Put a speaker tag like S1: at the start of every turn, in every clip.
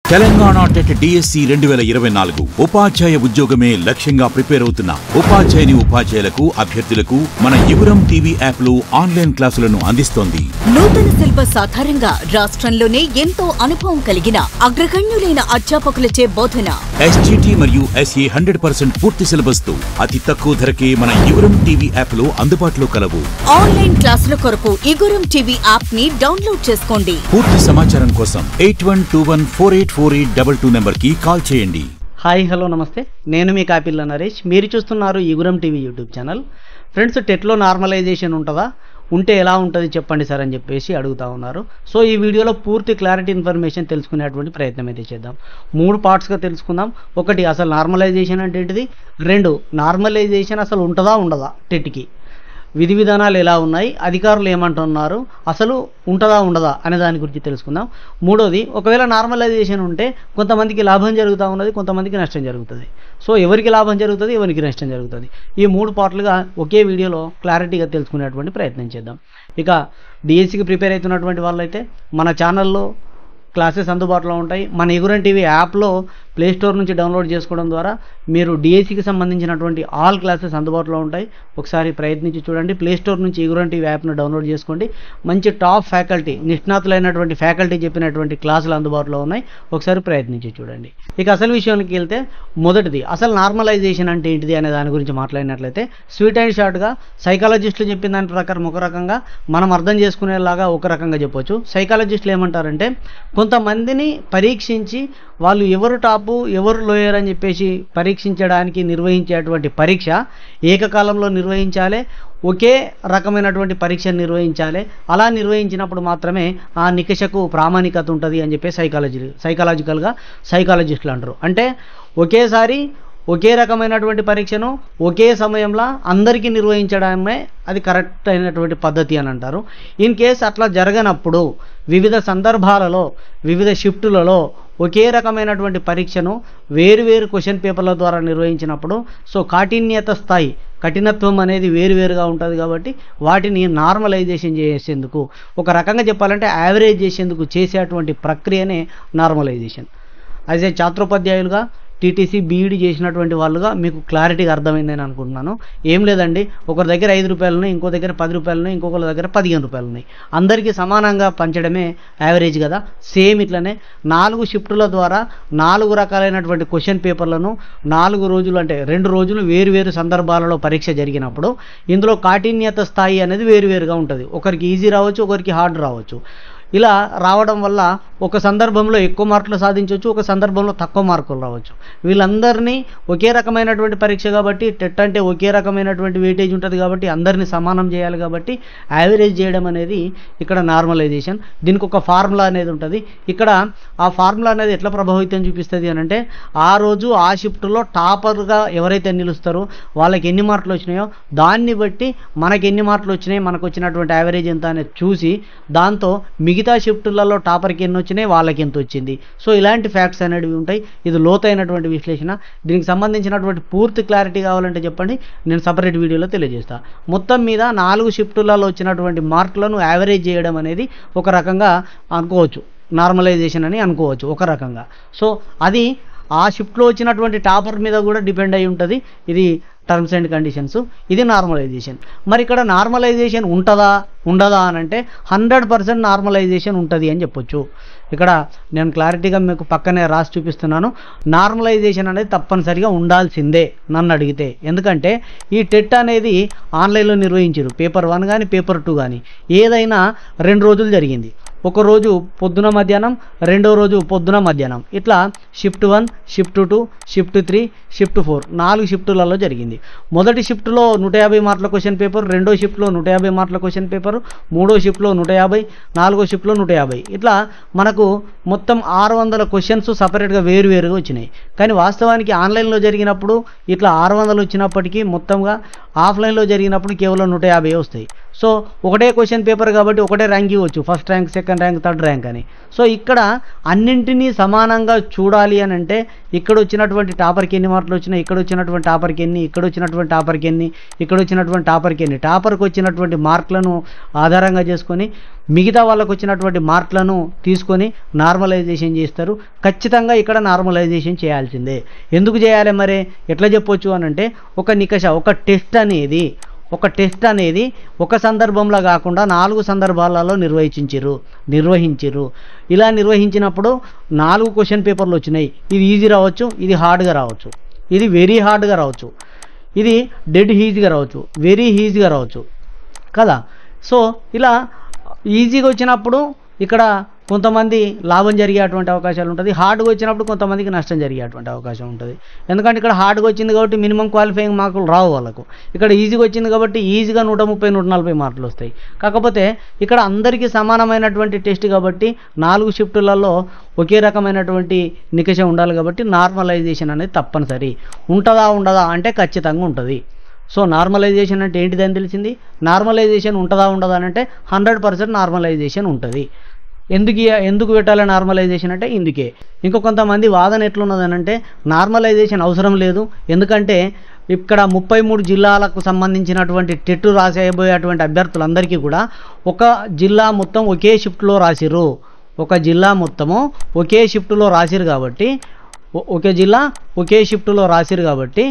S1: Telangana TET DSC 2024 ఉపాధ్యాయ ఉద్యోగమే లక్ష్యంగా prepare అవుతున్న ఉపాధ్యాయులకు అభ్యర్థులకు మన యువరం టీవీ యాప్ లో ఆన్లైన్ క్లాసులను అందిస్తోంది.
S2: నూతన సిలబస్ ఆధారంగా రాష్ట్రంలోనే ఎంతో అనుభవం కలిగిన అగ్రగణ్యులైన అధ్యాపకులచే బోధన.
S1: ఎస్జిటి మరియు ఎస్ఏ 100% పూర్తి సిలబస్ తో అతి తక్కువ ధరకే మన యువరం టీవీ యాప్ లో అందుబాటులో కలవు.
S2: ఆన్లైన్ క్లాసుల కొరకు యువరం టీవీ యాప్ ని డౌన్లోడ్ చేసుకోండి.
S1: పూర్తి సమాచారం కోసం 8121484822 నెంబర్ కి కాల్ చేయండి.
S3: హాయ్ హలో నమస్తే, నేను మీ కాపిల్ల నరేష్. మీరు చూస్తున్నారు Yuvaram TV YouTube channel. Friends, టెట్లో నార్మలైజేషన్ ఉంటుందా, ఉంటే ఎలా ఉంటుంది చెప్పండి సార్ అని చెప్పేసి అడుగుతూ ఉన్నారు. సో ఈ వీడియోలో పూర్తి క్లారిటీ ఇన్ఫర్మేషన్ తెలుసుకునేటువంటి ప్రయత్నం అయితే చేద్దాం. 3 పార్ట్స్గా తెలుసుకుందాం. ఒకటి, అసలు నార్మలైజేషన్ అంటే ఏంటిది. 2, నార్మలైజేషన్ అసలు ఉంటుందా ఉండదా, టెట్కి విధి విధానాలు ఎలా ఉన్నాయి, అధికారులు ఏమంటున్నారు, అసలు ఉంటుందా ఉండదా అనే దాని గురించి తెలుసుకుందాం. 3వది, ఒకవేళ నార్మలైజేషన్ ఉంటే కొంతమందికి లాభం జరుగుతూ ఉన్నది, కొంతమందికి నష్టం జరుగుతుంది. సో ఎవరికి లాభం జరుగుతుంది, ఎవరికి నష్టం జరుగుతుంది, ఈ 3 పార్ట్లుగా ఒకే వీడియోలో క్లారిటీగా తెలుసుకునేటువంటి ప్రయత్నం చేద్దాం. ఇక డిఎస్సికి ప్రిపేర్ అవుతున్నటువంటి వాళ్ళైతే మన ఛానల్లో క్లాసెస్ అందుబాటులో ఉంటాయి. మన యువరం టీవీ యాప్లో ప్లేస్టోర్ నుంచి డౌన్లోడ్ చేసుకోవడం ద్వారా మీరు డిఎస్సికి సంబంధించినటువంటి ఆల్ క్లాసెస్ అందుబాటులో ఉంటాయి. ఒకసారి ప్రయత్నించి చూడండి. ప్లేస్టోర్ నుంచి యువరం టీవీ యాప్ను డౌన్లోడ్ చేసుకోండి. మంచి టాప్ ఫ్యాకల్టీ, నిష్ణాతులైనటువంటి ఫ్యాకల్టీ చెప్పినటువంటి క్లాసులు అందుబాటులో ఉన్నాయి. ఒకసారి ప్రయత్నించి చూడండి. ఇక అసలు విషయానికి వెళ్తే, మొదటిది అసలు నార్మలైజేషన్ అంటే ఏంటిది అనే దాని గురించి మాట్లాడినట్లయితే, స్వీట్ అండ్ షార్ట్గా సైకాలజిస్టులు చెప్పిన దాని ప్రకారం ఒక రకంగా, మనం అర్థం చేసుకునేలాగా ఒక రకంగా చెప్పొచ్చు. సైకాలజిస్టులు ఏమంటారంటే, కొంతమందిని పరీక్షించి వాళ్ళు ఎవరు టాపు ఎవరు లోయర్ అని చెప్పేసి పరీక్షించడానికి నిర్వహించేటువంటి పరీక్ష ఏకకాలంలో నిర్వహించాలి, ఒకే రకమైనటువంటి పరీక్షను నిర్వహించాలి. అలా నిర్వహించినప్పుడు మాత్రమే ఆ నికషకు ప్రామాణికత ఉంటుంది అని చెప్పి సైకాలజికల్గా సైకాలజిస్టులు అంటారు. అంటే ఒకేసారి ఒకే రకమైనటువంటి పరీక్షను ఒకే సమయంలో అందరికీ నిర్వహించడమే అది కరెక్ట్ అయినటువంటి పద్ధతి అని అంటారు. ఇన్ కేస్ అట్లా జరగనప్పుడు, వివిధ సందర్భాలలో వివిధ షిఫ్టులలో ఒకే రకమైనటువంటి పరీక్షను వేరువేరు క్వశ్చన్ పేపర్ల ద్వారా నిర్వహించినప్పుడు, సో కాఠిన్యత స్థాయి, కఠినత్వం అనేది వేరువేరుగా ఉంటుంది. కాబట్టి వాటిని నార్మలైజేషన్ చేసేందుకు, ఒక రకంగా చెప్పాలంటే యావరేజ్ చేసేందుకు చేసేటువంటి ప్రక్రియనే నార్మలైజేషన్. యాజ్ ఏ ఛాత్రోపాధ్యాయులుగా టీటీసీ బీఈడి చేసినటువంటి వాళ్ళుగా మీకు క్లారిటీగా అర్థమైందని అనుకుంటున్నాను. ఏం లేదండి, ఒకరి దగ్గర 5 రూపాయలు ఉన్నాయి, ఇంకో దగ్గర 10 రూపాయలు ఉన్నాయి, ఇంకొకరి దగ్గర 15 రూపాయలు ఉన్నాయి. అందరికీ సమానంగా పంచడమే యావరేజ్ కదా. సేమ్ ఇట్లనే 4 షిఫ్టుల ద్వారా 4 రకాలైనటువంటి క్వశ్చన్ పేపర్లను 4 రోజులు, అంటే 2 రోజులు వేరువేరు సందర్భాలలో పరీక్ష జరిగినప్పుడు ఇందులో కాఠిన్యత స్థాయి అనేది వేరువేరుగా ఉంటుంది. ఒకరికి ఈజీ రావచ్చు, ఒకరికి హార్డ్ రావచ్చు. ఇలా రావడం వల్ల ఒక సందర్భంలో ఎక్కువ మార్కులు సాధించవచ్చు, ఒక సందర్భంలో తక్కువ మార్కులు రావచ్చు. వీళ్ళందరినీ ఒకే రకమైనటువంటి పరీక్ష కాబట్టి, టెట్ అంటే ఒకే రకమైనటువంటి వెయిటేజ్ ఉంటుంది కాబట్టి అందరినీ సమానం చేయాలి. కాబట్టి యావరేజ్ చేయడం అనేది ఇక్కడ నార్మలైజేషన్. దీనికి ఒక ఫార్ములా అనేది ఉంటుంది. ఇక్కడ ఆ ఫార్ములా అనేది ఎట్లా ప్రభావితం చూపిస్తుంది అని అంటే, ఆ రోజు ఆ షిఫ్ట్లో టాపర్గా ఎవరైతే నిలుస్తారో వాళ్ళకి ఎన్ని మార్కులు వచ్చినాయో దాన్ని బట్టి మనకి ఎన్ని మార్కులు వచ్చినాయి, మనకు వచ్చినటువంటి యావరేజ్ ఎంత అనేది చూసి, దాంతో మిగతా షిఫ్టులలో టాపర్కి ఎన్ని వచ్చినాయి, వాళ్ళకి ఎంత వచ్చింది. సో ఇలాంటి ఫ్యాక్ట్స్ అనేవి ఉంటాయి. ఇది లోతైనటువంటి విశ్లేషణ. దీనికి సంబంధించినటువంటి పూర్తి క్లారిటీ కావాలంటే చెప్పండి, నేను సపరేట్ వీడియోలో తెలియజేస్తాను. మొత్తం మీద 4 షిఫ్టులలో వచ్చినటువంటి మార్కులను యావరేజ్ చేయడం అనేది ఒక రకంగా అనుకోవచ్చు, నార్మలైజేషన్ అని అనుకోవచ్చు ఒక రకంగా. సో అది ఆ షిఫ్ట్లో వచ్చినటువంటి టాపర్ మీద కూడా డిపెండ్ అయి ఉంటుంది. ఇది టర్మ్స్ అండ్ కండిషన్స్. ఇది నార్మలైజేషన్. మరి ఇక్కడ నార్మలైజేషన్ ఉంటుందా ఉండదా అని అంటే 100% నార్మలైజేషన్ ఉంటుంది అని చెప్పొచ్చు. ఇక్కడ నేను క్లారిటీగా మీకు పక్కనే రాసి చూపిస్తున్నాను. నార్మలైజేషన్ అనేది తప్పనిసరిగా ఉండాల్సిందే నన్ను అడిగితే. ఎందుకంటే ఈ టెట్ అనేది ఆన్లైన్లో నిర్వహించారు. పేపర్ 1 కానీ పేపర్ 2 కానీ ఏదైనా 2 రోజులు జరిగింది. ఒక రోజు పొద్దున మధ్యాహ్నం, రెండో రోజు పొద్దున మధ్యాహ్నం, ఇట్లా షిఫ్ట్ 1, షిఫ్ట్ 2, షిఫ్ట్ 3, షిఫ్ట్ 4 4 షిఫ్టులలో జరిగింది. మొదటి షిఫ్ట్లో 150 మార్కుల క్వశ్చన్ పేపర్, రెండో షిఫ్ట్లో 150 మార్కుల క్వశ్చన్ పేపర్, మూడో షిఫ్ట్లో 150, నాలుగో షిఫ్ట్లో 150, ఇట్లా మనకు మొత్తం 600 క్వశ్చన్స్ సపరేట్గా వేరువేరుగా వచ్చినాయి. కానీ వాస్తవానికి ఆన్లైన్లో జరిగినప్పుడు ఇట్లా 600 వచ్చినప్పటికీ మొత్తంగా ఆఫ్లైన్లో జరిగినప్పుడు కేవలం 150 వస్తాయి. సో ఒకటే క్వశ్చన్ పేపర్ కాబట్టి ఒకటే ర్యాంక్ ఇవ్వచ్చు, first rank, second rank, third rank అని. సో ఇక్కడ అన్నింటినీ సమానంగా చూడాలి అని అంటే ఇక్కడ వచ్చినటువంటి టాపర్కి ఎన్ని మార్కులు వచ్చినాయి, ఇక్కడ వచ్చినటువంటి టాపర్కి ఎన్ని, ఇక్కడ వచ్చినటువంటి టాపర్కి ఎన్ని, ఇక్కడ వచ్చినటువంటి టాపర్కి ఎన్ని, టాపర్కి వచ్చినటువంటి మార్కులను ఆధారంగా చేసుకొని మిగతా వాళ్ళకు వచ్చినటువంటి మార్కులను తీసుకొని నార్మలైజేషన్ చేస్తారు. ఖచ్చితంగా ఇక్కడ నార్మలైజేషన్ చేయాల్సిందే. ఎందుకు చేయాలి మరి, ఎట్లా చెప్పొచ్చు అని అంటే ఒక నికష, ఒక టెస్ట్ అనేది ఒక సందర్భంలో కాకుండా 4 సందర్భాలలో నిర్వహించిరు. ఇలా నిర్వహించినప్పుడు 4 క్వశ్చన్ పేపర్లు వచ్చినాయి. ఇది ఈజీ రావచ్చు, ఇది హార్డ్గా రావచ్చు, ఇది వెరీ హార్డ్గా రావచ్చు, ఇది డెడ్ ఈజీగా రావచ్చు, వెరీ ఈజీగా రావచ్చు కదా. సో ఇలా ఈజీగా వచ్చినప్పుడు ఇక్కడ కొంతమంది లాభం జరిగేటువంటి అవకాశాలు ఉంటుంది, హార్డ్గా వచ్చినప్పుడు కొంతమందికి నష్టం జరిగేటువంటి అవకాశం ఉంటుంది. ఎందుకంటే ఇక్కడ హార్డ్గా వచ్చింది కాబట్టి మినిమం క్వాలిఫైయింగ్ మార్కులు రావు వాళ్ళకు, ఇక్కడ ఈజీగా వచ్చింది కాబట్టి ఈజీగా 130, 140 మార్కులు వస్తాయి. కాకపోతే ఇక్కడ అందరికీ సమానమైనటువంటి టెస్ట్ కాబట్టి 4 షిఫ్టులలో ఒకే రకమైనటువంటి నికష ఉండాలి కాబట్టి నార్మలైజేషన్ అనేది తప్పనిసరి. ఉంటుందా ఉండదా అంటే ఖచ్చితంగా ఉంటుంది. సో నార్మలైజేషన్ అంటే ఏంటిదని తెలిసింది. నార్మలైజేషన్ ఉంటుందా ఉండదా అంటే 100% నార్మలైజేషన్ ఉంటుంది. ఎందుకు పెట్టాలి నార్మలైజేషన్ అంటే ఇందుకే. ఇంకో కొంతమంది వాదన ఎట్లున్నదనంటే నార్మలైజేషన్ అవసరం లేదు, ఎందుకంటే ఇక్కడ 33 జిల్లాలకు సంబంధించినటువంటి టెట్ రాసేయబోయేటువంటి అభ్యర్థులందరికీ కూడా ఒక జిల్లా మొత్తం ఒకే షిఫ్ట్లో రాసిరు, ఒక జిల్లా మొత్తము ఒకే షిఫ్ట్లో రాసిరు కాబట్టి, ఒకే జిల్లా ఒకే షిఫ్ట్లో రాసిరు కాబట్టి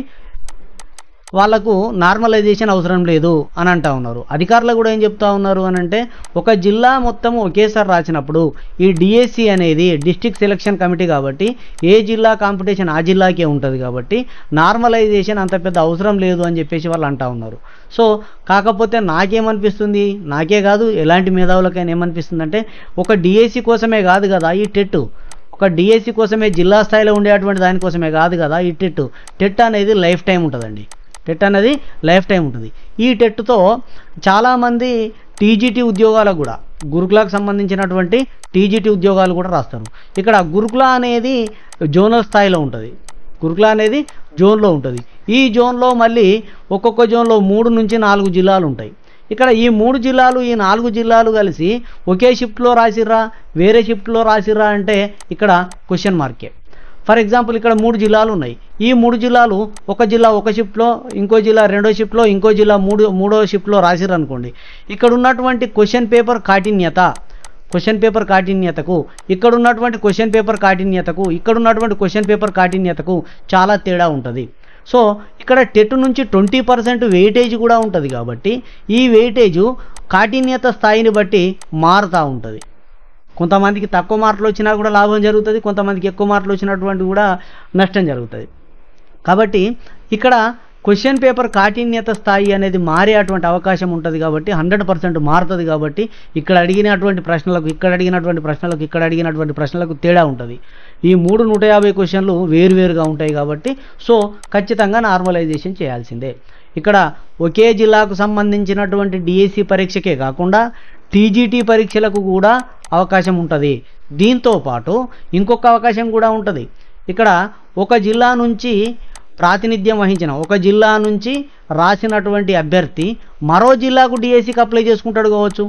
S3: వాళ్ళకు నార్మలైజేషన్ అవసరం లేదు అని అంటూ ఉన్నారు. అధికారులు కూడా ఏం చెప్తా ఉన్నారు అని అంటే ఒక జిల్లా మొత్తం ఒకేసారి రాసినప్పుడు ఈ డిఎస్సి అనేది డిస్ట్రిక్ట్ సెలక్షన్ కమిటీ కాబట్టి ఏ జిల్లా కాంపిటీషన్ ఆ జిల్లాకే ఉంటుంది కాబట్టి నార్మలైజేషన్ అంత పెద్ద అవసరం లేదు అని చెప్పేసి వాళ్ళు అంటూ ఉన్నారు. సో కాకపోతే నాకేమనిపిస్తుంది, నాకే కాదు ఎలాంటి మేధావులకైనా ఏమనిపిస్తుంది అంటే ఒక డిఎస్సి కోసమే కాదు కదా ఈ టెట్, ఒక డిఎస్సి కోసమే జిల్లా స్థాయిలో ఉండేటువంటి దానికోసమే కాదు కదా ఈ టెట్ అనేది లైఫ్ టైం ఉంటుందండి. టెట్ అనేది లైఫ్ టైం ఉంటుంది. ఈ టెట్తో చాలామంది టీజీటీ ఉద్యోగాలకు కూడా, గురుకులకు సంబంధించినటువంటి టీజీటీ ఉద్యోగాలు కూడా రాస్తారు. ఇక్కడ గురుకుల అనేది జోనల్ స్థాయిలో ఉంటుంది, గురుకుల అనేది జోన్లో ఉంటుంది. ఈ జోన్లో మళ్ళీ ఒక్కొక్క జోన్లో 3 నుంచి 4 జిల్లాలు ఉంటాయి. ఇక్కడ ఈ 3 జిల్లాలు, ఈ 4 జిల్లాలు కలిసి ఒకే షిఫ్ట్లో రాసిర్రా వేరే షిఫ్ట్లో రాసిర్రా అంటే ఇక్కడ క్వశ్చన్ మార్కే. ఫర్ ఎగ్జాంపుల్ ఇక్కడ 3 జిల్లాలు ఉన్నాయి. ఈ 3 జిల్లాలు ఒక జిల్లా ఒక షిఫ్ట్లో, ఇంకో జిల్లా రెండో షిఫ్ట్లో, ఇంకో జిల్లా మూడో షిఫ్ట్లో రాసిర్రు అనుకోండి. ఇక్కడ ఉన్నటువంటి క్వశ్చన్ పేపర్ కాఠిన్యతకు ఇక్కడ ఉన్నటువంటి క్వశ్చన్ పేపర్ కాఠిన్యతకు ఇక్కడ ఉన్నటువంటి క్వశ్చన్ పేపర్ కాఠిన్యతకు చాలా తేడా ఉంటుంది. సో ఇక్కడ టెట్ నుంచి 20% వెయిటేజ్ కూడా ఉంటుంది కాబట్టి ఈ వెయిటేజు కాఠిన్యత స్థాయిని బట్టి మారుతూ ఉంటుంది. కొంతమందికి తక్కువ మార్కులు వచ్చినా కూడా లాభం జరుగుతుంది, కొంతమందికి ఎక్కువ మార్కులు వచ్చినటువంటి కూడా నష్టం జరుగుతుంది. కాబట్టి ఇక్కడ క్వశ్చన్ పేపర్ కాఠిన్యత స్థాయి అనేది మారేటువంటి అవకాశం ఉంటుంది కాబట్టి 100% మారుతుంది కాబట్టి ఇక్కడ అడిగినటువంటి ప్రశ్నలకు ఇక్కడ అడిగినటువంటి ప్రశ్నలకు తేడా ఉంటుంది. ఈ 150 క్వశ్చన్లు వేరువేరుగా ఉంటాయి కాబట్టి సో ఖచ్చితంగా నార్మలైజేషన్ చేయాల్సిందే. ఇక్కడ ఒకే జిల్లాకు సంబంధించినటువంటి డిఎస్సి పరీక్షకే కాకుండా టీజీటీ పరీక్షలకు కూడా అవకాశం ఉంటుంది. దీంతో పాటు ఇంకొక అవకాశం కూడా ఉంటుంది. ఇక్కడ ఒక జిల్లా నుంచి ప్రాతినిధ్యం వహించిన, ఒక జిల్లా నుంచి రాసినటువంటి అభ్యర్థి మరో జిల్లాకు డిఎస్సికి అప్లై చేసుకుంటాడు కావచ్చు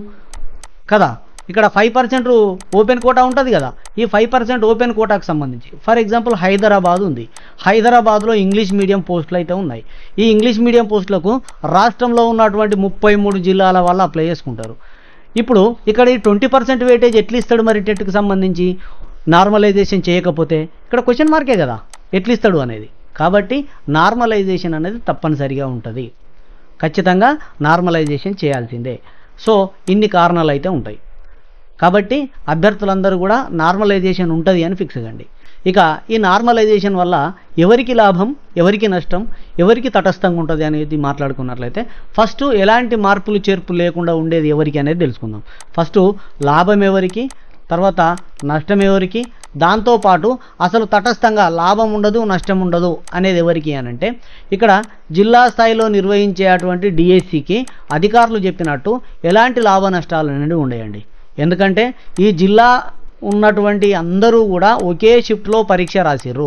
S3: కదా. ఇక్కడ 5% ఓపెన్ కోటా ఉంటుంది కదా. ఈ 5% ఓపెన్ కోటాకు సంబంధించి ఫర్ ఎగ్జాంపుల్ హైదరాబాద్ ఉంది. హైదరాబాద్లో ఇంగ్లీష్ మీడియం పోస్టులు అయితే ఉన్నాయి. ఈ ఇంగ్లీష్ మీడియం పోస్టులకు రాష్ట్రంలో ఉన్నటువంటి 33 జిల్లాల వాళ్ళు అప్లై చేసుకుంటారు. ఇప్పుడు ఇక్కడ ఈ 20% వెయిటేజ్ ఎట్లా ఇస్తాడు మరి టెట్కి సంబంధించి నార్మలైజేషన్ చేయకపోతే? ఇక్కడ క్వశ్చన్ మార్కే కదా ఎట్లా ఇస్తాడు అనేది. కాబట్టి నార్మలైజేషన్ అనేది తప్పనిసరిగా ఉంటుంది, ఖచ్చితంగా నార్మలైజేషన్ చేయాల్సిందే. సో ఇన్ని కారణాలు అయితే ఉంటాయి కాబట్టి అభ్యర్థులందరూ కూడా నార్మలైజేషన్ ఉంటుంది అని ఫిక్స్ కండి. ఇక ఈ నార్మలైజేషన్ వల్ల ఎవరికి లాభం, ఎవరికి నష్టం, ఎవరికి తటస్థంగా ఉంటుంది అనేది మాట్లాడుకున్నట్లయితే ఫస్ట్ ఎలాంటి మార్పులు చేర్పులు లేకుండా ఉండేది ఎవరికి అనేది తెలుసుకుందాం. ఫస్ట్ లాభం ఎవరికి, తర్వాత నష్టం ఎవరికి, దాంతోపాటు అసలు తటస్థంగా లాభం ఉండదు నష్టం ఉండదు అనేది ఎవరికి అని అంటే ఇక్కడ జిల్లా స్థాయిలో నిర్వహించేటువంటి డిఎస్సికి అధికారులు చెప్పినట్టు ఎలాంటి లాభ నష్టాలు అనేవి ఉండేయండి. ఎందుకంటే ఈ జిల్లా ఉన్నటువంటి అందరూ కూడా ఒకే షిఫ్ట్లో పరీక్ష రాసిర్రు,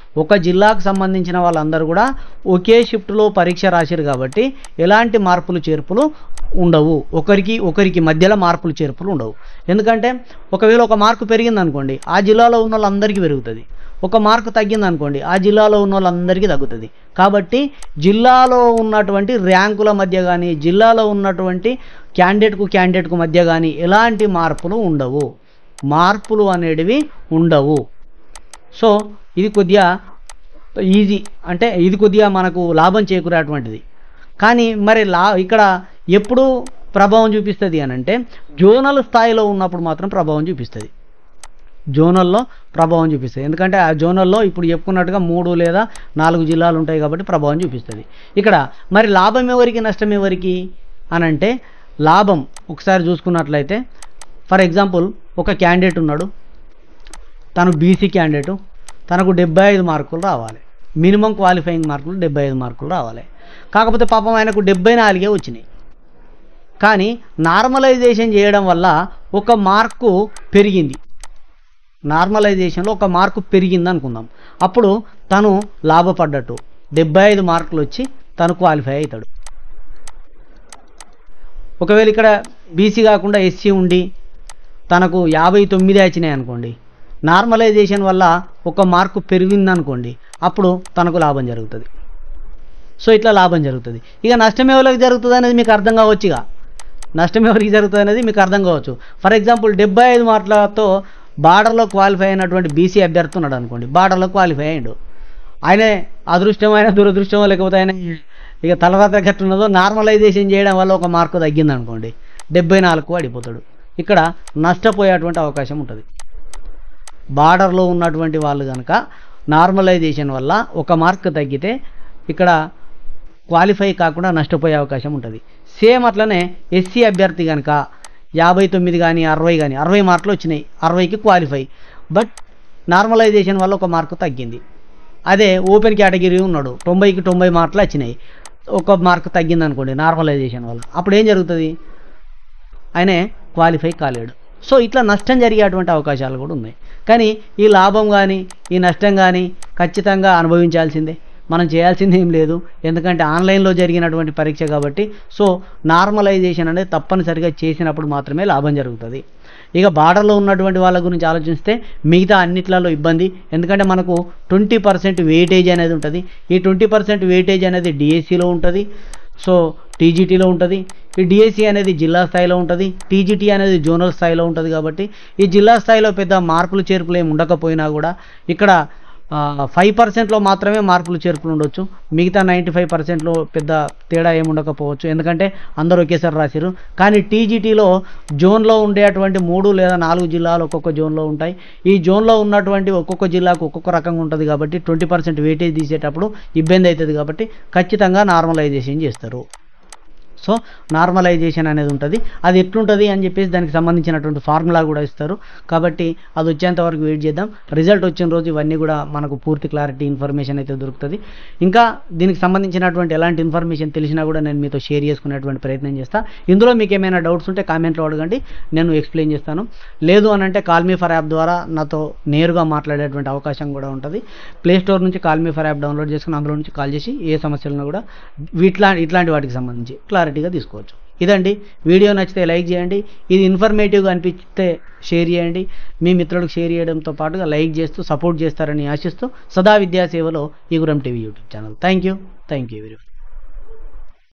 S3: ఒక జిల్లాకు సంబంధించిన వాళ్ళందరూ కూడా ఒకే షిఫ్ట్లో పరీక్ష రాశారు కాబట్టి ఎలాంటి మార్పులు చేర్పులు ఉండవు, ఒకరికి మధ్యలో మార్పులు చేర్పులు ఉండవు. ఎందుకంటే ఒకవేళ ఒక మార్కు పెరిగింది అనుకోండి ఆ జిల్లాలో ఉన్న వాళ్ళందరికీ పెరుగుతుంది, ఒక మార్కు తగ్గింది అనుకోండి ఆ జిల్లాలో ఉన్న వాళ్ళందరికీ తగ్గుతుంది. కాబట్టి జిల్లాలో ఉన్నటువంటి ర్యాంకుల మధ్య కానీ జిల్లాలో ఉన్నటువంటి క్యాండిడేట్కు మధ్య కానీ ఎలాంటి మార్పులు ఉండవు, మార్పులు అనేటివి ఉండవు. సో ఇది కొద్దిగా ఈజీ, అంటే ఇది కొద్దిగా మనకు లాభం చేకూరేటువంటిది. కానీ మరి ఇక్కడ ఎప్పుడు ప్రభావం చూపిస్తుంది అని అంటే జోనల్ స్థాయిలో ఉన్నప్పుడు మాత్రం ప్రభావం చూపిస్తుంది, జోనల్లో ప్రభావం చూపిస్తుంది. ఎందుకంటే ఆ జోనల్లో ఇప్పుడు చెప్పుకున్నట్టుగా 3 లేదా 4 జిల్లాలు ఉంటాయి కాబట్టి ప్రభావం చూపిస్తుంది. ఇక్కడ మరి లాభం ఎవరికి నష్టం ఎవరికి అని అంటే లాభం ఒకసారి చూసుకున్నట్లయితే ఫర్ ఎగ్జాంపుల్ ఒక క్యాండిడేట్ ఉన్నాడు, తను బీసీ క్యాండిడేటు, తనకు 75 మార్కులు రావాలి, మినిమం క్వాలిఫైయింగ్ మార్కులు 75 మార్కులు రావాలి. కాకపోతే పాపం ఆయనకు 74 వచ్చినాయి. కానీ నార్మలైజేషన్ చేయడం వల్ల ఒక మార్కు పెరిగింది, నార్మలైజేషన్లో ఒక మార్కు పెరిగింది అనుకుందాం, అప్పుడు తను లాభపడ్డట్టు 75 మార్కులు వచ్చి తను క్వాలిఫై అవుతాడు. ఒకవేళ ఇక్కడ బీసీ కాకుండా ఎస్సీ ఉండి తనకు 59 వచ్చినాయి అనుకోండి, నార్మలైజేషన్ వల్ల ఒక మార్కు పెరిగింది అనుకోండి, అప్పుడు తనకు లాభం జరుగుతుంది. సో ఇట్లా లాభం జరుగుతుంది. ఇక నష్టం ఎవరికి జరుగుతుంది అనేది మీకు అర్థం కావచ్చు, ఇక నష్టం ఎవరికి జరుగుతుంది అనేది మీకు అర్థం కావచ్చు. ఫర్ ఎగ్జాంపుల్ 75 మార్కులతో బార్డర్లో క్వాలిఫై అయినటువంటి బీసీ అభ్యర్థి ఉన్నాడు అనుకోండి, బార్డర్లో క్వాలిఫై అయ్యాడు, ఆయనే అదృష్టమైన దురదృష్టమో లేకపోతే ఆయన ఇక తలరాత గట్టున్నదో నార్మలైజేషన్ చేయడం వల్ల ఒక మార్కు తగ్గింది అనుకోండి 74 పడిపోతాడు. ఇక్కడ నష్టపోయేటువంటి అవకాశం ఉంటుంది. బార్డర్లో ఉన్నటువంటి వాళ్ళు కనుక నార్మలైజేషన్ వల్ల ఒక మార్కు తగ్గితే ఇక్కడ క్వాలిఫై కాకుండా నష్టపోయే అవకాశం ఉంటుంది. సేమ్ అట్లనే ఎస్సీ అభ్యర్థి కనుక 59 కానీ 60 కానీ 60 మార్కులు వచ్చినాయి, 60కి క్వాలిఫై, బట్ నార్మలైజేషన్ వల్ల ఒక మార్కు తగ్గింది. అదే ఓపెన్ కేటగిరీ ఉన్నాడు, 90కి 90 మార్కులు వచ్చినాయి, ఒక మార్కు తగ్గింది అనుకోండి నార్మలైజేషన్ వల్ల, అప్పుడు ఏం జరుగుతుంది, ఆయనే క్వాలిఫై కాలేడు. సో ఇట్లా నష్టం జరిగేటువంటి అవకాశాలు కూడా ఉన్నాయి. కానీ ఈ లాభం కానీ ఈ నష్టం కానీ ఖచ్చితంగా అనుభవించాల్సిందే, మనం చేయాల్సింది ఏం లేదు. ఎందుకంటే ఆన్లైన్లో జరిగినటువంటి పరీక్ష కాబట్టి. సో నార్మలైజేషన్ అనేది తప్పనిసరిగా చేసినప్పుడు మాత్రమే లాభం జరుగుతుంది. ఇక బార్డర్లో ఉన్నటువంటి వాళ్ళ గురించి ఆలోచిస్తే మిగతా అన్నిట్లలో ఇబ్బంది, ఎందుకంటే మనకు 20% వెయిటేజ్ అనేది ఉంటుంది. ఈ 20% వెయిటేజ్ అనేది డిఎస్సిలో ఉంటుంది, సో టీజీటీలో ఉంటుంది. ఈ డిఎస్సి అనేది జిల్లా స్థాయిలో ఉంటుంది, టీజీటీ అనేది జోనల్ స్థాయిలో ఉంటుంది. కాబట్టి ఈ జిల్లా స్థాయిలో పెద్ద మార్పులు చేర్పులు ఏమి ఉండకపోయినా కూడా ఇక్కడ 5%లో మాత్రమే మార్పులు చేర్పులు ఉండొచ్చు, మిగతా 95%లో పెద్ద తేడా ఏమి ఉండకపోవచ్చు, ఎందుకంటే అందరూ ఒకేసారి రాశారు. కానీ టీజీటీలో జోన్లో ఉండేటువంటి 3 లేదా 4 జిల్లాలు ఒక్కొక్క జోన్లో ఉంటాయి. ఈ జోన్లో ఉన్నటువంటి ఒక్కొక్క జిల్లాకు ఒక్కొక్క రకంగా ఉంటుంది కాబట్టి 20% వెయిటేజ్ తీసేటప్పుడు ఇబ్బంది అవుతుంది. కాబట్టి ఖచ్చితంగా నార్మలైజేషన్ చేస్తారు. సో నార్మలైజేషన్ అనేది ఉంటుంది. అది ఎట్లుంటుంది అని చెప్పేసి దానికి సంబంధించినటువంటి ఫార్ములా కూడా ఇస్తారు. కాబట్టి అది వచ్చేంత వరకు వెయిట్ చేద్దాం. రిజల్ట్ వచ్చిన రోజు ఇవన్నీ కూడా మనకు పూర్తి క్లారిటీ ఇన్ఫర్మేషన్ అయితే దొరుకుతుంది. ఇంకా దీనికి సంబంధించినటువంటి ఎలాంటి ఇన్ఫర్మేషన్ తెలిసినా కూడా నేను మీతో షేర్ చేసుకునేటువంటి ప్రయత్నం చేస్తాను. ఇందులో మీకు ఏమైనా డౌట్స్ ఉంటే కామెంట్లో అడగండి, నేను ఎక్స్ప్లెయిన్ చేస్తాను. లేదు అని అంటే కాల్ మీ ఫర్ యాప్ ద్వారా నాతో నేరుగా మాట్లాడేటువంటి అవకాశం కూడా ఉంటుంది. ప్లేస్టోర్ నుంచి call me for app download చేసుకుని అందులో నుంచి కాల్ చేసి ఏ సమస్యలను కూడా ఇట్లాంటి వాటికి సంబంధించి క్లారిటీగా తీసుకోవచ్చు. ఇదండి వీడియో. నచ్చితే లైక్ చేయండి, ఇది ఇన్ఫర్మేటివ్గా అనిపిస్తే షేర్ చేయండి, మీ మిత్రులకు షేర్ చేయడంతో పాటుగా లైక్ చేస్తూ సపోర్ట్ చేస్తారని ఆశిస్తూ సదా విద్యాసేవలో ఈగురం TV YouTube channel. Thank you.